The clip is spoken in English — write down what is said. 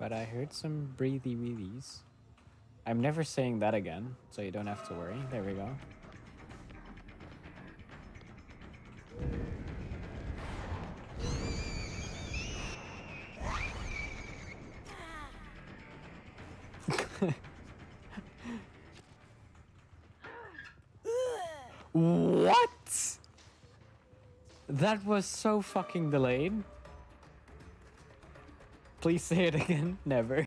but I heard some breathy weathies. I'm never saying that again, so you don't have to worry. There we go. What? That was so fucking delayed. Please say it again. Never.